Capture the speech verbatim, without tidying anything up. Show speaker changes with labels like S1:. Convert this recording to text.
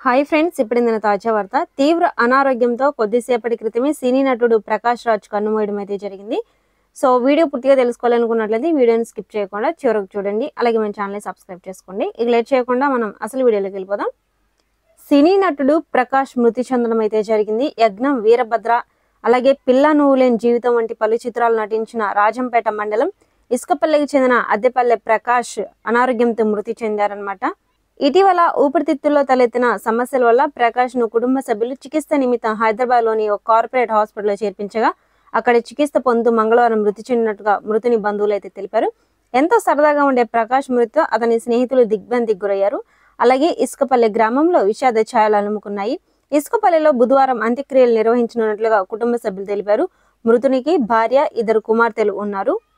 S1: Hi friends, ఇప్పుడు తాజా వార్త. తీవ్ర అనారోగ్యంతో కొద్దిసేపటి క్రితమే సినీ నటుడు ప్రకాష్ రాజ్ కన్నుమూయడం అయితే జరిగింది. సో వీడియో పూర్తిగా తెలుసుకోవాలనుకున్నట్లయితే వీడియోని స్కిప్ చేయకుండా చివరకు చూడండి. అలాగే మన ఛానల్ని సబ్స్క్రైబ్ చేసుకోండి. ఇక లేట్ చేయకుండా మనం అసలు వీడియోలోకి వెళ్ళిపోదాం. సినీ నటుడు ప్రకాష్ మృతి చెందడం అయితే జరిగింది. యజ్ఞం, వీరభద్ర, అలాగే పిల్ల నువ్వులేని జీవితం వంటి పలు చిత్రాలు నటించిన రాజంపేట మండలం ఇసుకపల్లికి చెందిన అద్దెపల్లె ప్రకాష్ అనారోగ్యంతో మృతి చెందారనమాట. ఇటీవల ఊపిరితిత్తుల్లో తలెత్తిన సమస్యల వల్ల ప్రకాష్ ను కుటుంబ సభ్యులు చికిత్స నిమిత్తం హైదరాబాద్ లోని ఒక కార్పొరేట్ హాస్పిటల్లో చేర్పించగా అక్కడ చికిత్స పొందుతూ మంగళవారం మృతి చెందినట్టుగా మృతుని బంధువులు అయితే తెలిపారు. ఎంతో సరదాగా ఉండే ప్రకాష్ మృతితో అతని స్నేహితులు దిగ్భ్రాంతికి గురయ్యారు. అలాగే ఇసుకపల్లి గ్రామంలో విషాద ఛాయలు అలుముకున్నాయి. ఇసుకపల్లిలో బుధవారం అంత్యక్రియలు నిర్వహించనున్నట్లుగా కుటుంబ సభ్యులు తెలిపారు. మృతునికి భార్య, ఇద్దరు కుమార్తెలు ఉన్నారు.